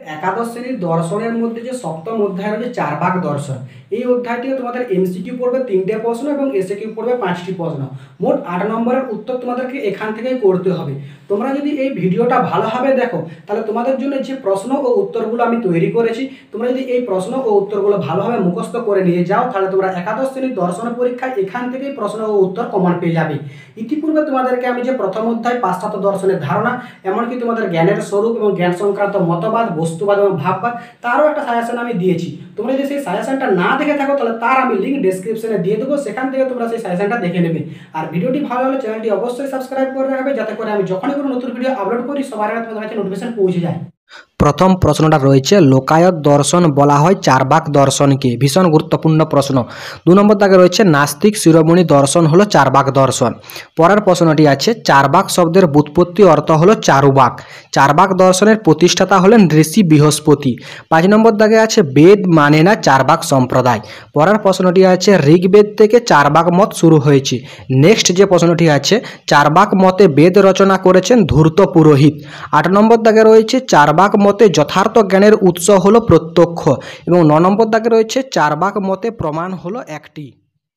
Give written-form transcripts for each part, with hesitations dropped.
একাদশ শ্রেণীর দর্শনের মধ্যে যে সপ্তম অধ্যায় রয়েছে চারবাক দর্শন, এই অধ্যায়টিতে তোমাদের এমসিকিউ পড়বে 3টে প্রশ্ন এবং এসএকিউ পড়বে 5টি প্রশ্ন। মোট 8 নম্বরের উত্তর তোমাদেরকে এখান থেকেই করতে হবে। তোমরা যদি এই ভিডিওটা ভালোভাবে দেখো তাহলে তোমাদের জন্য যে প্রশ্ন ও উত্তরগুলো আমি তৈরি করেছি, তোমরা যদি এই প্রশ্ন ও উত্তরগুলো ভালোভাবে মুখস্থ করে নিয়ে যাও তাহলে তোমরা একাদশ শ্রেণীর দর্শন পরীক্ষায় এখান থেকেই প্রশ্ন ও উত্তর কমন পেয়ে যাবে। ইতিপূর্বে তোমাদেরকে আমি যে প্রথম অধ্যায় পাশ্চাত্য দর্শনের ধারণা, এমনকি তোমাদের জ্ঞানের স্বরূপ এবং জ্ঞান সংক্রান্ত মতবাদ, বস্তুবাদ এবং ভাববাদ তারও একটা সাজেশন আমি দিয়েছি। তোমরা যদি সেই সাজেশনটা না দেখে থাকো তাহলে তার আমি লিঙ্ক ডেসক্রিপশনে দিয়ে দেবো, সেখান থেকে তোমরা সেই সাজেশনটা দেখে নেবে। আর ভিডিওটি ভালো হলে চ্যানেলটি অবশ্যই সাবস্ক্রাইব করে রাখবে, যাতে করে আমি যখনই কোনো নতুন ভিডিও আপলোড করি সবার আগে তোমাদের কাছে নোটিফিকেশন পৌঁছে যায়। প্রথম প্রশ্নটা রয়েছে লোকায়ত দর্শন বলা হয় চারবাক দর্শনকে, ভীষণ গুরুত্বপূর্ণ প্রশ্ন। 2 নম্বর দাগে রয়েছে নাস্তিক শিরোমণি দর্শন হলো চারবাক দর্শন। পরের প্রশ্নটি আছে চারবাক শব্দের ব্যুৎপত্তি অর্থ হলো চারুবাক। চারবাক দর্শনের প্রতিষ্ঠাতা হলেন ঋষি বৃহস্পতি। 5 নম্বর দাগে আছে বেদ মানে না চারবাক সম্প্রদায়। পরের প্রশ্নটি আছে ঋগ্বেদ থেকে চারবাক মত শুরু হয়েছে। নেক্সট যে প্রশ্নটি আছে চারবাক মতে বেদ রচনা করেছেন ধূর্ত পুরোহিত। 8 নম্বর দাগে রয়েছে চারবাক মতে যথার্থ জ্ঞানের উৎস হলো প্রত্যক্ষ এবং 9 নম্বর দাগে রয়েছে চারবাক মতে প্রমাণ হলো একটি।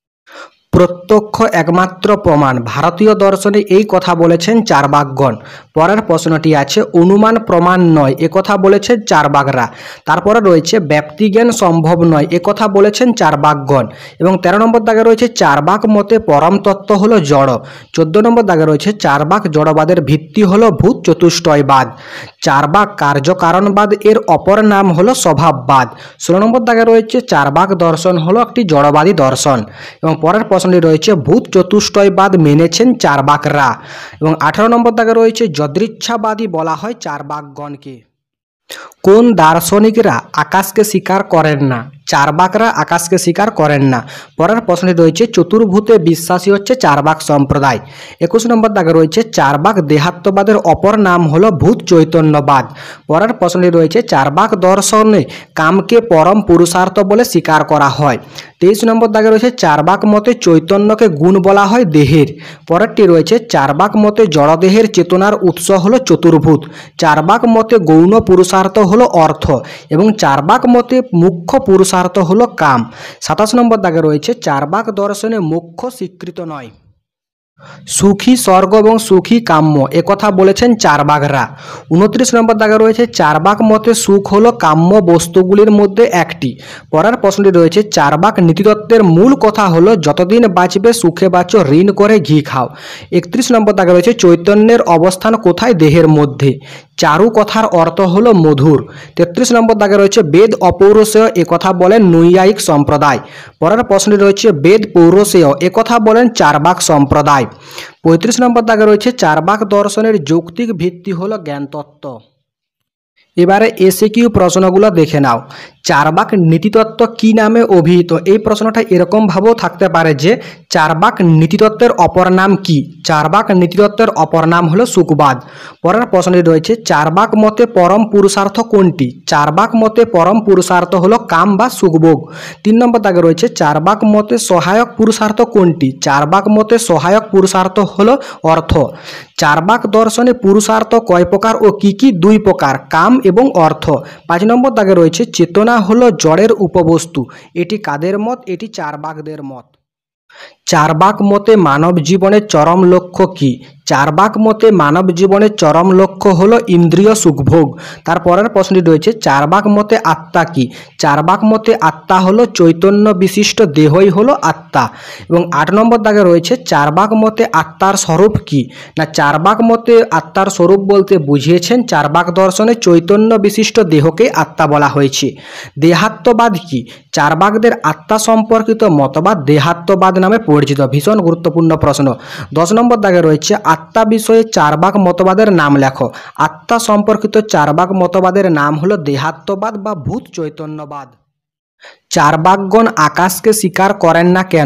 প্রত্যক্ষ একমাত্র প্রমাণ, ভারতীয় দর্শনে এই কথা বলেছেন চারবাকগণ। পরের প্রশ্নটি আছে অনুমান প্রমাণ নয় একথা বলেছেন চারবাকরা। তারপরে রয়েছে ব্যাপ্তিজ্ঞান সম্ভব নয় একথা বলেছেন চারবাকগণ। এবং 13 নম্বর দাগে রয়েছে চারবাক মতে পরম তত্ত্ব হলো জড়। 14 নম্বর দাগে রয়েছে চারবাক জড়বাদের ভিত্তি হলো ভূত চতুষ্টয়বাদ। চারবাক কার্যকারণবাদ এর অপর নাম হলো স্বভাববাদ। 16 নম্বর দাগে রয়েছে চারবাক দর্শন হলো একটি জড়বাদী দর্শন। এবং পরের প্রশ্নটি রয়েছে ভূত চতুষ্টয়বাদ মেনেছেন চারবাকরা। এবং 18 নম্বর দাগে রয়েছে যদৃচ্ছাবাদী বলা হয় চারবাকগণকে। কোন দার্শনিকরা আকাশকে স্বীকার করেন না? চারবাকরা আকাশকে স্বীকার করেন না। পরের প্রশ্নটি রয়েছে চতুর্ভূতে বিশ্বাসী হচ্ছে চারবাক সম্প্রদায়। 21 নম্বর দাগে রয়েছে চারবাক দেহাত্মবাদের অপর নাম হলো ভূত চৈতন্যবাদ। পরের প্রশ্নটি রয়েছে চারবাক দর্শনে কামকে পরম পুরুষার্থ বলে স্বীকার করা হয়। 23 নম্বর দাগে রয়েছে চারবাক মতে চৈতন্যকে গুণ বলা হয় দেহের। পরেরটি রয়েছে চারবাক মতে জড়দেহের চেতনার উৎস হলো চতুর্ভূত। চারবাক মতে গৌণ পুরুষার্থ হলো অর্থ এবং চারবাক মতে মুখ্য পুরুষার্থ হলো কাম। 27 নম্বর দাগে রয়েছে চারবাক দর্শনে মোক্ষ স্বীকৃত নয়। সুখী স্বর্গ এবং সুখী কাম্য একথা বলেছেন চারবাকরা। 29 নম্বর দাগে রয়েছে চারবাক মতে সুখ হলো কাম্য বস্তুগুলির মধ্যে একটি। পরের প্রশ্নটি রয়েছে চারবাক নীতিতত্ত্বের মূল কথা হলো যতদিন বাঁচবে সুখে বাঁচো ঋণ করে ঘি খাও। 31 নম্বর দাগে রয়েছে চৈতন্যের অবস্থান কোথায়? দেহের মধ্যে। চারু কথার অর্থ হলো মধুর। 33 নম্বর দাগে রয়েছে বেদ অপৌরুষেয় একথা বলেন নৈয়ায়িক সম্প্রদায়। পরের প্রশ্নটি রয়েছে বেদ পৌরুষেয় একথা বলেন চারবাক সম্প্রদায়। 35 নম্বর দাগে রয়েছে চারবাক দর্শনের যৌক্তিক ভিত্তি হলো জ্ঞানতত্ত্ব। এবারে এসএকিউ প্রশ্নগুলো দেখে নাও। চারবাক নীতিতত্ত্ব কি নামে অভিহিত? এই প্রশ্নটা এরকমভাবেও থাকতে পারে যে চারবাক নীতিতত্ত্বের অপর নাম কি? চারবাক নীতিতত্ত্বের অপর নাম হলো সুখবাদ। পরের প্রশ্নটি রয়েছে চারবাক মতে পরম পুরুষার্থ কোনটি? চারবাক মতে পরম পুরুষার্থ হলো কাম বা সুখভোগ। 3 নম্বর দাগে রয়েছে চারবাক মতে সহায়ক পুরুষার্থ কোনটি? চারবাক মতে সহায়ক পুরুষার্থ হলো অর্থ। চারবাক দর্শনে পুরুষার্থ কয় প্রকার ও কি কি? 2 প্রকার, কাম এবং অর্থ। 5 নম্বর দাগে রয়েছে চেতনা হলো জড়ের উপবস্তু। এটি কাদের মত? এটি চারবাকদের মত। চারবাক মতে মানব জীবনের চরম লক্ষ্য কি? চারবাক মতে মানব জীবনের চরম লক্ষ্য হলো ইন্দ্রিয় সুখভোগ। তারপরের প্রশ্নটি রয়েছে চারবাক মতে আত্মা কি? চারবাক মতে আত্মা হলো চৈতন্য বিশিষ্ট দেহই হলো আত্মা। এবং 8 নম্বর দাগে রয়েছে চারবাক মতে আত্মার স্বরূপ কি? না, চারবাক মতে আত্মার স্বরূপ বলতে বুঝিয়েছেন চারবাক দর্শনে চৈতন্য বিশিষ্ট দেহকে আত্মা বলা হয়েছে। দেহাত্মবাদ কি? চারবাকদের আত্মা সম্পর্কিত মতবাদ দেহাত্মবাদ নামে পরিচিত। ভীষণ গুরুত্বপূর্ণ প্রশ্ন। 10 নম্বর দাগে রয়েছে আত্মা বিষয়ে চারবাক মতবাদের নাম লেখো। আত্মা সম্পর্কিত চারবাক মতবাদের নাম হলো দেহাত্মবাদ বা ভূত চৈতন্যবাদ। চারবাকগণ আকাশকে স্বীকার করেন না কেন?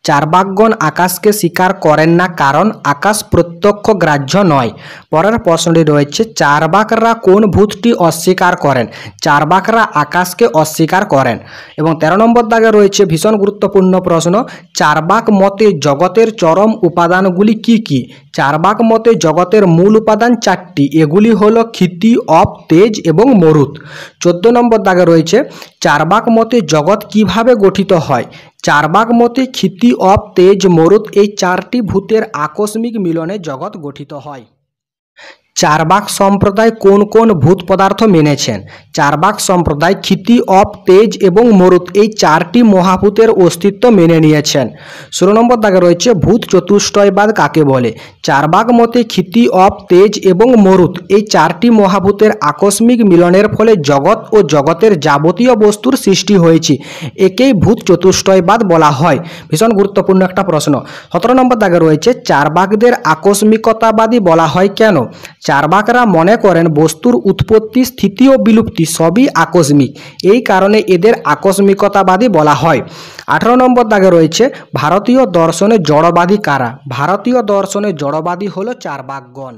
চারবাকগণ আকাশকে স্বীকার করেন না কারণ আকাশ প্রত্যক্ষ গ্রাহ্য নয়। পরের প্রশ্নটি রয়েছে চারবাকরা কোন ভূতটি অস্বীকার করেন? চারবাকরা আকাশকে অস্বীকার করেন। এবং 13 নম্বর দাগে রয়েছে ভীষণ গুরুত্বপূর্ণ প্রশ্ন, চারবাক মতে জগতের চরম উপাদানগুলি কি কি? চারবাক মতে জগতের মূল উপাদান 4টি, এগুলি হলো ক্ষিতি, অপ, তেজ এবং মরুত। 14 নম্বর দাগে রয়েছে চারবাক মতে জগৎ কিভাবে গঠিত হয়? চারবাক মতে ক্ষিতি, অপ, তেজ, মরুত এই 4টি ভূতের আকস্মিক মিলনে জগৎ গঠিত হয়। চারবাক সম্প্রদায় কোন কোন ভূত পদার্থ মেনেছেন? চারবাক সম্প্রদায় ক্ষিতি, অপ, তেজ এবং মরুত এই 4টি মহাভূতের অস্তিত্ব মেনে নিয়েছেন। 16 নম্বর দাগে রয়েছে ভূত চতুষ্টয়বাদ কাকে বলে? চারবাক মতে ক্ষিতি, অপ, তেজ এবং মরুত এই 4টি মহাভূতের আকস্মিক মিলনের ফলে জগৎ ও জগতের যাবতীয় বস্তুর সৃষ্টি হয়েছে, একেই ভূত চতুষ্টয়বাদ বলা হয়। ভীষণ গুরুত্বপূর্ণ একটা প্রশ্ন। 17 নম্বর দাগে রয়েছে চারবাকদের আকস্মিকতাবাদী বলা হয় কেন? চারবাকরা মনে করেন বস্তুর উৎপত্তি, স্থিতি ও বিলুপ্তি সবই আকস্মিক, এই কারণে এদের আকস্মিকতাবাদী বলা হয়। 18 নম্বর দাগে রয়েছে ভারতীয় দর্শনে জড়বাদী কারা? ভারতীয় দর্শনে জড়বাদী হলো চারবাকগণ।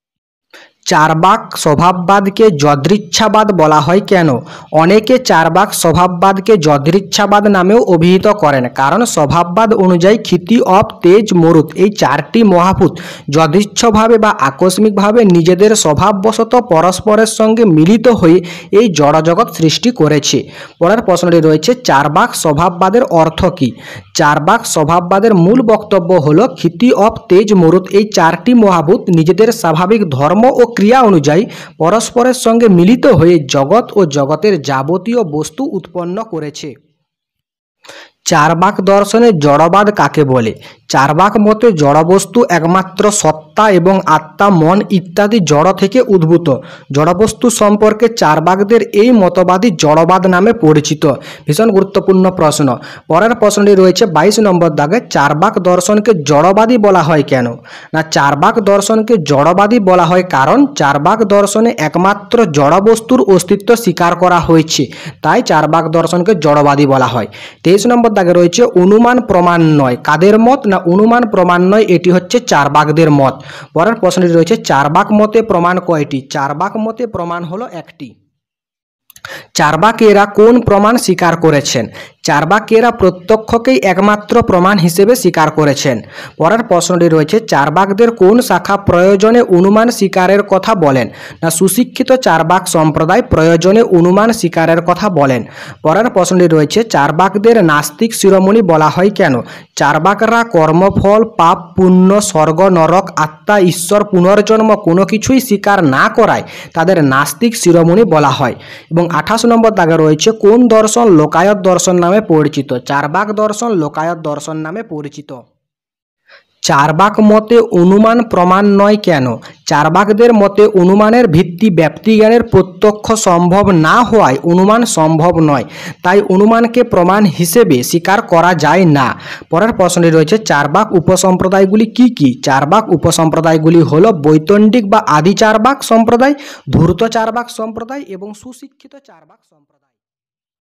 চারবাক স্বভাববাদকে যদৃচ্ছাবাদ বলা হয় কেন? অনেকে চারবাক স্বভাববাদকে যদৃচ্ছাবাদ নামেও অভিহিত করেন, কারণ স্বভাববাদ অনুযায়ী ক্ষিতি, অপ, তেজ, মরুত এই 4টি মহাভূত যদৃচ্ছভাবে বা আকস্মিকভাবে নিজেদের স্বভাববশত পরস্পরের সঙ্গে মিলিত হয়ে এই জড়জগৎ সৃষ্টি করেছে। পরের প্রশ্নটি রয়েছে চারবাক স্বভাববাদের অর্থ কী? চারবাক স্বভাববাদের মূল বক্তব্য হলো ক্ষিতি, অপ, তেজ, মরুত এই 4টি মহাভূত নিজেদের স্বাভাবিক ধর্ম ও ক্রিয়া অনুযায়ী পরস্পরের সঙ্গে মিলিত হয়ে জগৎ ও জগতের যাবতীয় বস্তু উৎপন্ন করেছে। চারবাক দর্শনে জড়বাদ কাকে বলে? চারবাক মতে জড়বস্তু একমাত্র সত্তা এবং আত্মা, মন ইত্যাদি জড় থেকে উদ্ভূত। জড়বস্তু সম্পর্কে চারবাকদের এই মতবাদই জড়বাদ নামে পরিচিত। ভীষণ গুরুত্বপূর্ণ প্রশ্ন। পরের প্রশ্নটি রয়েছে 22 নম্বর দাগে চারবাক দর্শনকে জড়বাদী বলা হয় কেন? না, চারবাক দর্শনকে জড়বাদী বলা হয় কারণ চারবাক দর্শনে একমাত্র জড়বস্তুর অস্তিত্ব স্বীকার করা হয়েছে, তাই চারবাক দর্শনকে জড়বাদী বলা হয়। 23 নম্বর দাগে রয়েছে অনুমান প্রমাণ নয় কাদের মত? না, অনুমান প্রমাণ নয়, এটি হচ্ছে চারবাকদের মত। পরের প্রশ্নটি রয়েছে চারবাক মতে প্রমাণ কয়টি? চারবাক মতে প্রমাণ হলো 1টি। চারবাকেরা কোন প্রমাণ স্বীকার করেছেন? চারবাকেরা প্রত্যক্ষকেই একমাত্র প্রমাণ হিসেবে স্বীকার করেছেন। পরের প্রশ্নটি রয়েছে চারবাকদের কোন শাখা প্রয়োজনে অনুমান স্বীকারের কথা বলেন? না, সুশিক্ষিত চারবাক সম্প্রদায় প্রয়োজনে অনুমান স্বীকারের কথা বলেন। পরের প্রশ্নটি রয়েছে চারবাকদের নাস্তিক শিরোমণি বলা হয় কেন? চারবাকরা কর্মফল, পাপ, পুণ্য, স্বর্গ, নরক, আত্মা, ঈশ্বর, পুনর্জন্ম কোনো কিছুই স্বীকার না করায় তাদের নাস্তিক শিরোমণি বলা হয়। এবং 28 নম্বর দাগে রয়েছে কোন দর্শন লোকায়ত দর্শন নামে পরিচিত? চারবাক দর্শন লোকায়ত দর্শন নামে পরিচিত। চারবাক মতে অনুমান প্রমাণ নয় কেন? চারবাকদের মতে অনুমানের ভিত্তি ব্যাপ্তিজ্ঞানের প্রত্যক্ষ সম্ভব না হওয়ায় অনুমান সম্ভব নয়, তাই অনুমানকে প্রমাণ হিসেবে স্বীকার করা যায় না। পরের প্রশ্নটি রয়েছে চারবাক উপসম্প্রদায়গুলি কি কি? চারবাক উপসম্প্রদায়গুলি হলো বৈতণ্ডিক বা আদি চারবাক সম্প্রদায়, ধূর্ত চারবাক সম্প্রদায় এবং সুশিক্ষিত চারবাক সম্প্রদায়।